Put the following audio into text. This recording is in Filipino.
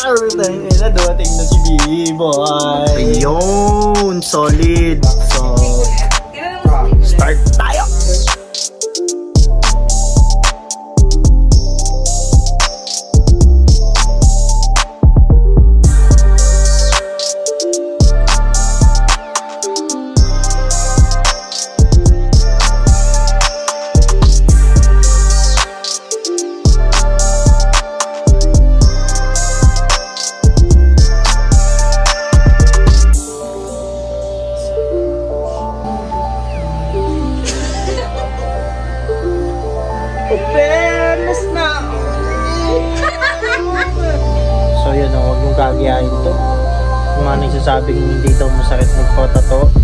na dumating na si B-Boy. Ayun, solid. So, start tayo. Fairness na. So yun, huwag mong kagayahin to. Kung ano yung sasabing hindi daw masakit magpatato,